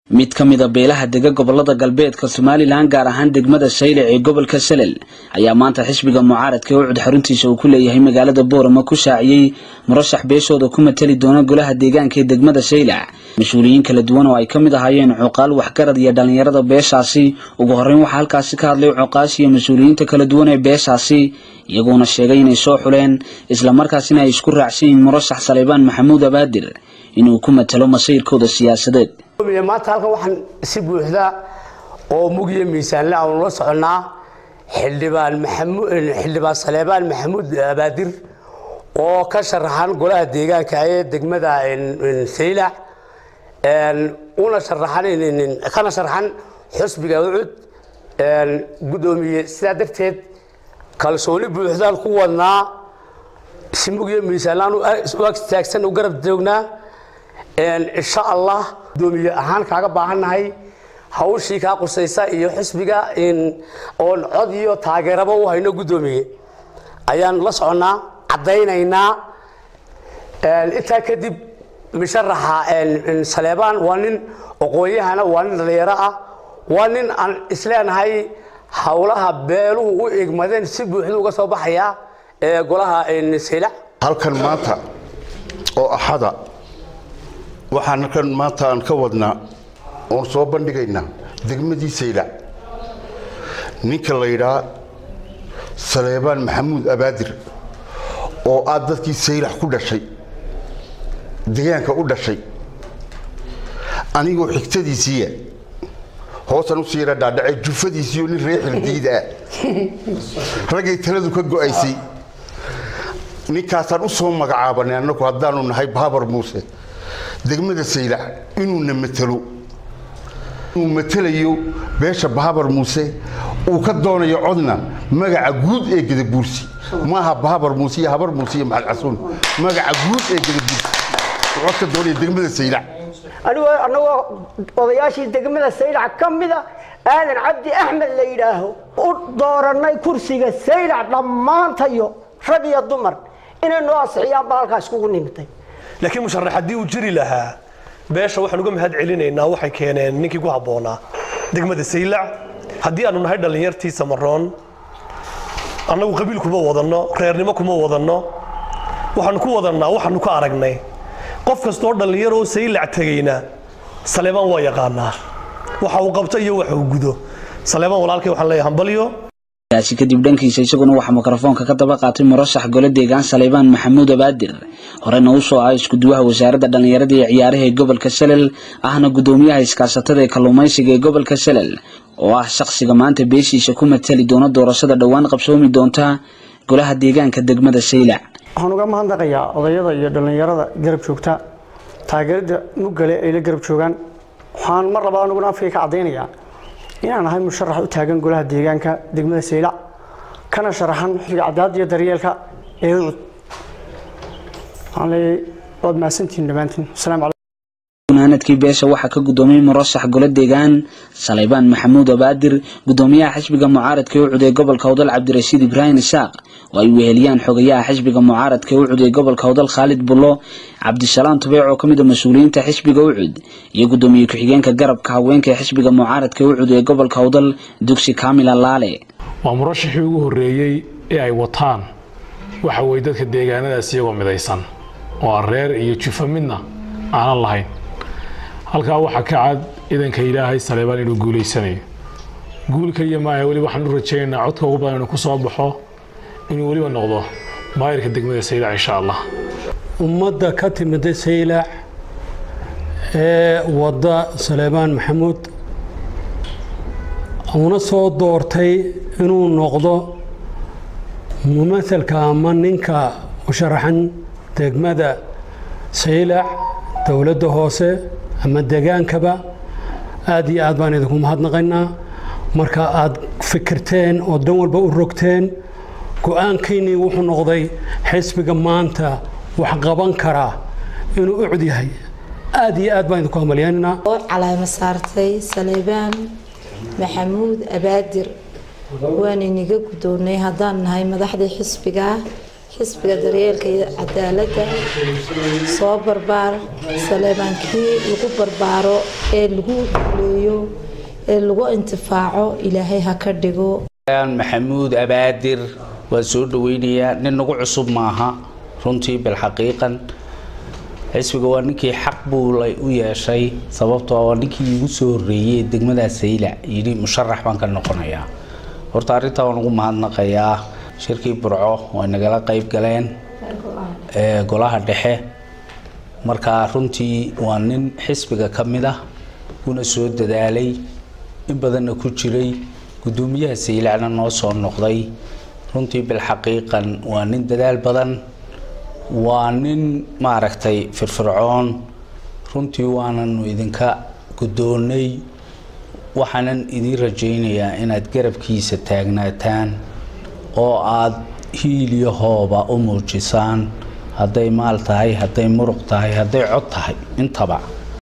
mid ka mid ah beelaha dega gobolada galbeedka Soomaaliland gaar ahaan degmada Saylac ee gobolka Salel ayaa maanta xisbiga mucaaradka oo cid xaruntiisa uu ku leeyahay magaalada Boorama ku shaaciyay murashax beeshooda ku matali doona golaha deegaanka ee degmada Saylac mas'uuliyiin kala duwan oo ay ka mid ahaayeen cuqaal waxgarad iyo dhalinyarada beeshaasi ugu horeyn waxa halkaas ka hadlay cuqaash iyo mas'uuliyiinta kala duwan ee beeshaasi iyagoona sheegay inay soo xuleen isla markaasina ay isku raacsan murashax Saleebaan Maxamuud Abaadir inuu ku matalo masiirkooda siyaasadeed maanta halkan waxaan si buuxda oo mugiye miisaan la aan la soconaa xildhibaan Saleebaan Maxamuud Abaadir oo ka sharaxan golaha deegaanka ee degmada Saylac una sharaxan xisbiga ucud gudoomiye sida darteed kalsooni buuxda ku wadnaa si mugiye miisaan u taagsan u garab joognaa insha Allah gudoomiye ahaan kaaga baahanahay hawshii ka qusaysa iyo xisbiga oo cod iyo taageeraba u hayno gudoomiye ayaan la soconaa cadeynayna inta kadib misharaxa Saleebaan waa nin aqoonyahana waa nin dhalinyaro ah waa nin aan isleenahay hawlaha beeluhu u igmadeen si buuxda uga soo baxaya golaha Saylac halkan maanta oo axada waxaan kan maanta aan ka wadnaa oo soo bandhigaynaa degmadii Saylac ninka la yiraahdo Saleebaan Maxamuud Abaadir oo aad dadkii Saylac ku dhashay deegaanka u dhashay anigoo xigtadiisii hoosan u siira dhaadhacay jufadiisii oo nin reexil diida ragay taladu ka go'aysay ninkaasaan u soo magacaabanay annagu haddaanu nahay Baabar Muuse degmada Saylac inuu namatalo uu matalayo beesha Baabar Muuse uu ka doonayo codna magaca guud ee Gadabuursi maaha Baabar Muuse iyo Habar Muuse iyo Maxal Casuun magaca guud ee Gadabuursi wuxuu ka doonayo degmada Saylac anagoo odayaashii degmada Saylac kamida aadan Cabdi Axmed la yiraaho u dooranay kursiga Saylac dhamaantayo rag iyo dumar inay noo asxiyaan balkaas kugu nimitay laakiin musharaxadii uu jiri lahaa beesha waxaan uga mahad celinaynaa waxay keeneen ninkii ku haboonaa degmada Saylac hadii aanu nahay dhalinyartii Samaroon anagu qabiil kuma wadano reernimo kuma wadano waxaan ku wadanaa waxaan ku aragnay qof kasto dhalinyaro oo Saylac tagayna Saleebaan waa yaqaanaa waxa uu qabtay iyo waxa uu gudo Saleebaan walaalkay waxaan leeyahay hambaliyo kaasi kadib dhankiisa isaguna waxa mikrofoonka ka daba qaatay murashax gole deegaan Saleebaan Maxamuud Abaadir horena uu soo isku duwaha wasaaradda dhalinyarada iyo ciyaaraha ee gobolka Salel ahna gudoomiyaha iskaasatada ee kalluumaysiga ee gobolka Salel oo ah shakhsiga maanta beeshiisa ku matali doona doorashada dhawaan qabsoomi doonta golaha deegaanka degmada Saylac waxaan uga mahadnaqayaa odayada iyo dhalinyarada garab joogta taageerada mugale ay la garab joogan waxaan mar labaad anuguna afkay ka cadeynayaa inaan ahay musharax u taagan golaha deegaanka degmada Saylac kana sharaxan xilliga cadaalad iyo daryeelka ee ucud wad maasantiin dhamaantiin assalaamu calaykum gunaanadkii beesha waxa ka gudoomiyay murashax gole deegaan Saleebaan Maxamuud Abaadir gudoomiyaha xisbiga mucaaradka ee ucud ee gobolka Hawdal Cabdirashiid Ibrahim Isaaq oo ay weheliyaan xogayaha xisbiga mucaaradka ee ucud ee gobolka Hawdal Khalid Bullo Cabdisalaam Tubeec oo kamid ah mas'uuliyiinta xisbiga ucud iyo gudoomiye ku-xigeenka garabka haweenka ee xisbiga mucaaradka ee ucud ee gobolka Hawdal Dugsi Kaamil Laale waa murashaxii ugu horeeyay ee ay wataan waxa way dadka deegaanadaas iyagoo midaysan oo reer iyo jufo midna aan lahayn halka waxa ka cad idanka Ilaahay Saleebaan inuu guuleysanayo guulka iyo ma wali waxaan u rajaynaynaa codka ugu badan inuu ku soo baxo inuu wali noqdo maayirka degmada Saylac insha Allah ummadda ka timid Saylac ee wada Saleebaan Maxamuud una soo doortay inuu noqdo mumasalka ama ninka musharaxan degmada Saylac dawladda hoose ama deegaankaba aad iyo aad baan idinku mahadnaqaynaa marka aad fikirteen oo dan walba u rogteen go'aankiinii wuxuu noqday xisbiga maanta wax qaban kara inuu ucud yahay aad iyo aad baan idinku hambalyeynaa calaamad saartay Saleebaan Maxamuud Abaadir waan iniga gudoonay haddaan nahay madaxda xisbiga xisbiga daryeelka iyo cadaaladda soo barbaar saleebaankii lagu barbaaro ee lagu duleeyo ee lagu intifaaco ilaahay ha ka dhigo maxamuud abaadir waa soo dhaweynayaa nin nagu cusub maaha runtii bilxaqiiqan xisbiga waa ninkii xaq buu u yeeshay sababtoo waa ninkii ugu soo horeeyay degmada Saylac yiri musharax baan ka noqonayaa horta arinta waan ugu mahadnaqayaa shirkii Burco oo nagala qayb galeen golaha dhexe marka runtii waa nin xisbiga kamid ah una soo dadaalay in badan ku jiray gudoomiyaha Saylacna noo soo noqday runtii bilxaqiiqan waa nin dadaal badan waa nin maaragtay firfircoon runtii waanan idinka gudoonay waxaanan idin rajaynayaa inaad garabkiisa taagnaataan oo aad hiiliyahooba u muujisaan hadday maal tahay hadday muruq tahay hadday cod tahay intaba